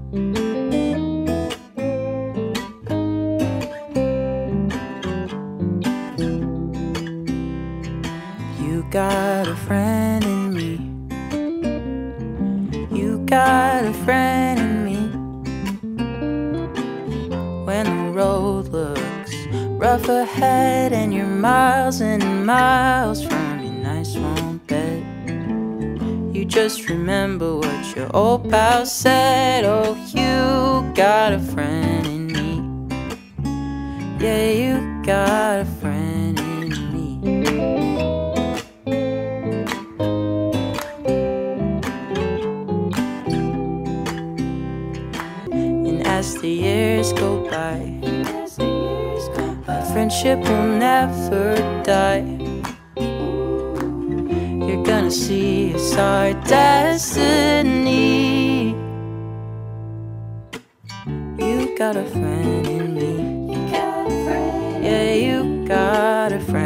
You got a friend in me. You got a friend in me. When the road looks rough ahead and you're miles and miles from your nice warm bed, you just remember what your old pal said. Oh, you got a friend in me. Yeah, you got a friend in me. And as the years go by, our friendship will never die. You're gonna see it's our destiny. You got a friend in me. Yeah, you got a friend.